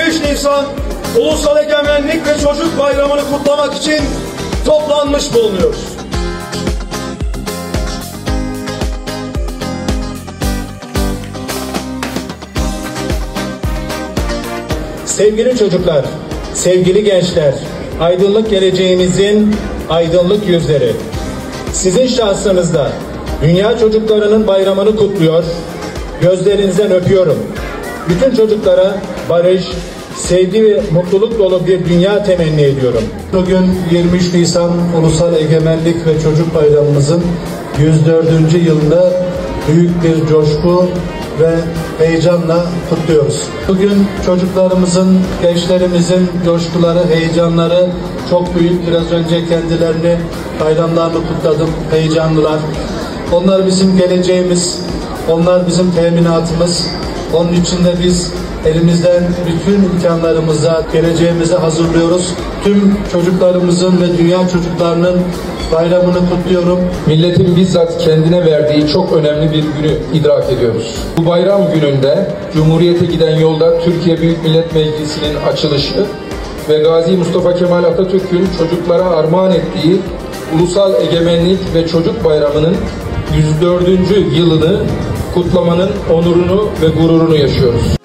23 Nisan Ulusal Egemenlik ve Çocuk Bayramı'nı kutlamak için toplanmış bulunuyoruz. Sevgili çocuklar, sevgili gençler, aydınlık geleceğimizin aydınlık yüzleri. Sizin şahsınızda dünya çocuklarının bayramını kutluyor, gözlerinizden öpüyorum. Bütün çocuklara barış, sevgi ve mutluluk dolu bir dünya temenni ediyorum. Bugün 23 Nisan Ulusal Egemenlik ve Çocuk Bayramımızın 104. yılında büyük bir coşku ve heyecanla kutluyoruz. Bugün çocuklarımızın, gençlerimizin coşkuları, heyecanları çok büyük. Biraz önce kendilerini, bayramlarını kutladım, heyecanlılar. Onlar bizim geleceğimiz, onlar bizim teminatımız. Onun için de biz elimizden bütün imkanlarımızla geleceğimizi hazırlıyoruz. Tüm çocuklarımızın ve dünya çocuklarının bayramını kutluyorum. Milletin bizzat kendine verdiği çok önemli bir günü idrak ediyoruz. Bu bayram gününde Cumhuriyete giden yolda Türkiye Büyük Millet Meclisi'nin açılışı ve Gazi Mustafa Kemal Atatürk'ün çocuklara armağan ettiği Ulusal Egemenlik ve Çocuk Bayramı'nın 104. yılını kutlamanın onurunu ve gururunu yaşıyoruz.